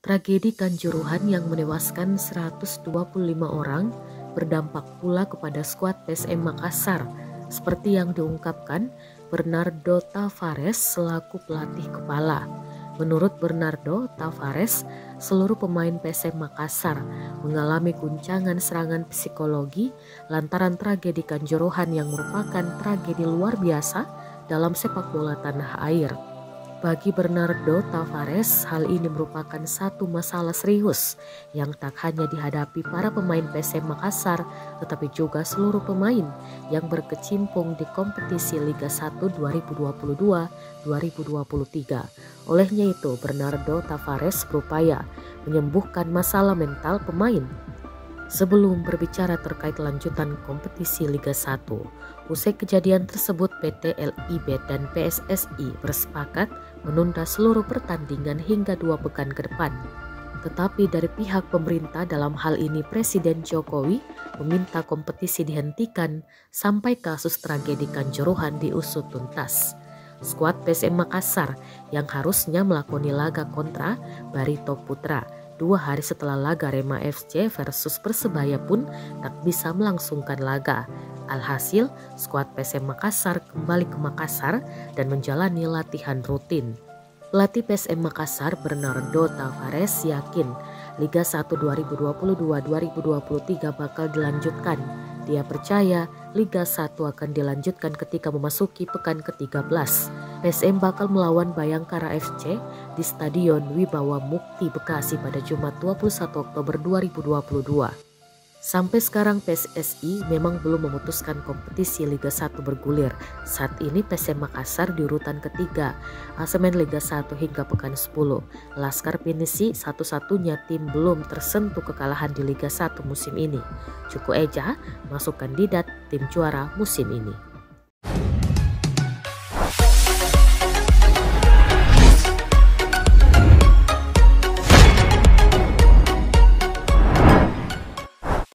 Tragedi Kanjuruhan yang menewaskan 125 orang berdampak pula kepada skuad PSM Makassar, seperti yang diungkapkan Bernardo Tavares selaku pelatih kepala. Menurut Bernardo Tavares, seluruh pemain PSM Makassar mengalami guncangan serangan psikologi lantaran tragedi Kanjuruhan yang merupakan tragedi luar biasa dalam sepak bola tanah air. Bagi Bernardo Tavares, hal ini merupakan satu masalah serius yang tak hanya dihadapi para pemain PSM Makassar, tetapi juga seluruh pemain yang berkecimpung di kompetisi Liga 1 2022-2023. Olehnya itu, Bernardo Tavares berupaya menyembuhkan masalah mental pemain. Sebelum berbicara terkait lanjutan kompetisi Liga 1, usai kejadian tersebut PT LIB dan PSSI bersepakat menunda seluruh pertandingan hingga 2 pekan ke depan. Tetapi dari pihak pemerintah, dalam hal ini Presiden Jokowi, meminta kompetisi dihentikan sampai kasus tragedi Kanjuruhan diusut tuntas. Skuad PSM Makassar yang harusnya melakoni laga kontra Barito Putra 2 hari setelah laga Rema FC versus Persebaya pun tak bisa melangsungkan laga. Alhasil, skuad PSM Makassar kembali ke Makassar dan menjalani latihan rutin. Pelatih PSM Makassar Bernardo Tavares yakin Liga 1 2022-2023 bakal dilanjutkan. Dia percaya Liga 1 akan dilanjutkan ketika memasuki pekan ke-13. PSM bakal melawan Bayangkara FC di Stadion Wibawa Mukti Bekasi pada Jumat 21 Oktober 2022. Sampai sekarang PSSI memang belum memutuskan kompetisi Liga 1 bergulir. Saat ini PSM Makassar di urutan ketiga, klasemen Liga 1 hingga pekan 10. Laskar Pinisi satu-satunya tim belum tersentuh kekalahan di Liga 1 musim ini. Cukup Eja masuk kandidat tim juara musim ini.